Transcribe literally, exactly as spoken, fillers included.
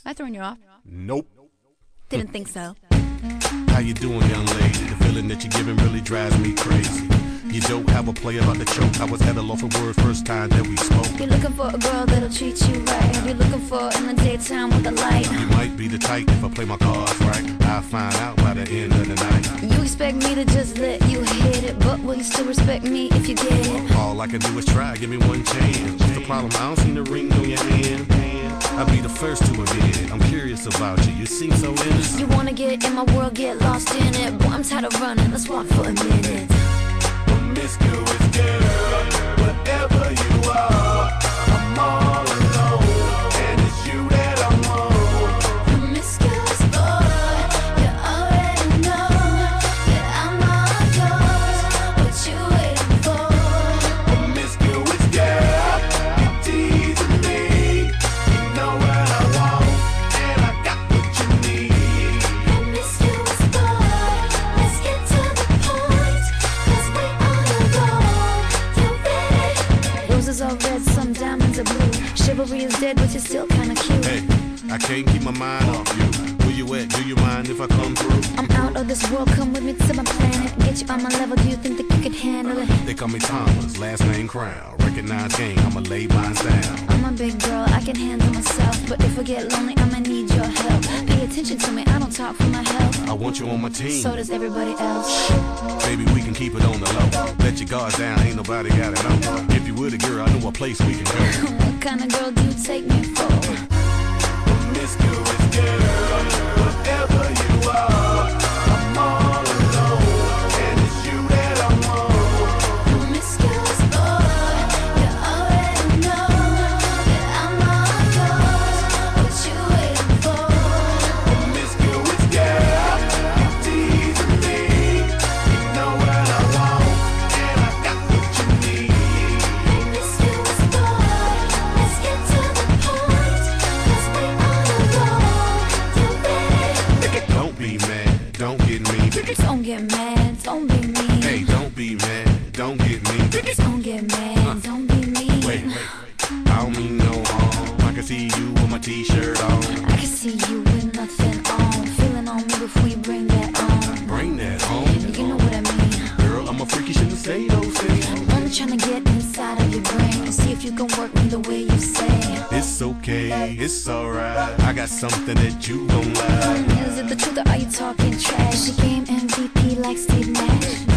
I throwing you off? Nope. Didn't think so. How you doing, young lady? The feeling that you're giving really drives me crazy. You don't have a play about the choke. I was at a loss for words first time that we spoke. You're looking for a girl that'll treat you right. You're looking for in the daytime with the light. You might be the type if I play my cards right. I'll find out by the end of the night. You expect me to just let you hit it, but will you still respect me if you get it? All I can do is try, give me one chance. What's the problem? I don't see the ring on your hand. I'll be the first to admit I'm curious about you, you seem so innocent. You wanna get in my world, get lost in it. Boy, I'm tired of running, let's walk for a minute. Promiscuous girl, whatever you are, I'm all alone, and it's you that I want. Promiscuous boy, you already know that I'm all yours. What you waiting for? Promiscuous girl, you teasing me. You know what I want, and I got what you need. Promiscuous boy, let's get to the point, 'cause we on a roll. You ready? Roses are red, some diamonds are blue. Chivalry is dead, but you're still kinda cute. Hey, I can't keep my mind off you. Where you at? Do you mind if I come through? I'm out of this world, come with me to my planet. Get you on my level, do you think that you can handle it? They call me Thomas, last name Crown. Recognize game, I'ma lay mine down. I'm a big girl, I can handle myself. But if I get lonely, I'ma need your help. Pay attention to me, I don't talk for my health. I want you on my team. So does everybody else. Baby, we can keep it on the low. Let your guard down, ain't nobody got it on. If you were the girl, I know a place we can go. What kind of girl do you take me for? Promiscuous girl, whatever you are, I'm all alone, and it's you that I want. Promiscuous boy, you already know that I'm all yours. What you waiting for? Promiscuous girl, you teasing me. You know what I want, and I got what you need. Promiscuous boy, let's get to the point, 'cause we on a roll. You ready? Don't be mad, don't get me. Don't get mad, don't be mean. Hey, don't be mad, don't get me. Don't get mad, don't be mean. Wait, wait, I don't mean no harm. I can see you with my t-shirt on. I can see you with nothing on. Feeling on me before you bring that on. Bring that home. You know what I mean. Girl, I'm a freak, you shouldn't say those things. Only trying to get inside of your brain and see if you can work me the way you say. It's okay, it's alright. I got something that you gon' like. Is it the truth or are you talking trash? She game M V P like Steve Nash.